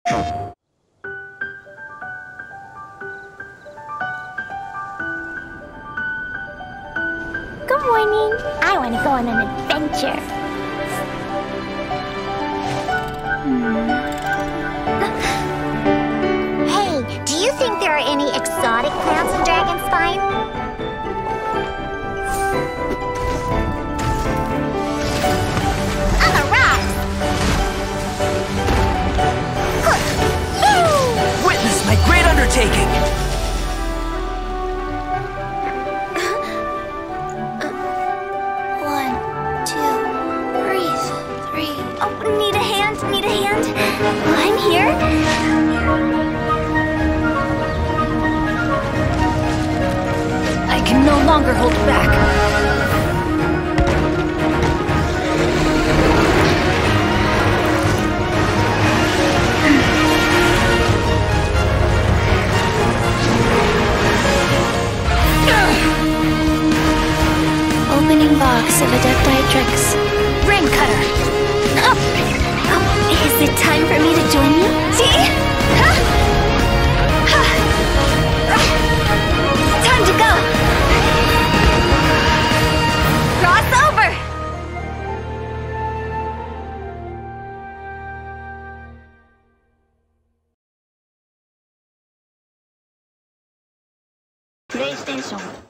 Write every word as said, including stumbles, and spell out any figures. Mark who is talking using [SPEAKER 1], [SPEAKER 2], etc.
[SPEAKER 1] Good morning. I want to go on an adventure. Hmm. Hey, do you think there are any exotic plants in Dragonspine? On the rocks!
[SPEAKER 2] Witness my great undertaking!
[SPEAKER 1] Need a hand? Need a hand? I'm here.
[SPEAKER 3] I can no longer hold back.
[SPEAKER 4] Opening box of Adepti tricks.
[SPEAKER 3] Ring cutter.
[SPEAKER 1] Is it time for me to join you? See? Time to go! Cross over! PlayStation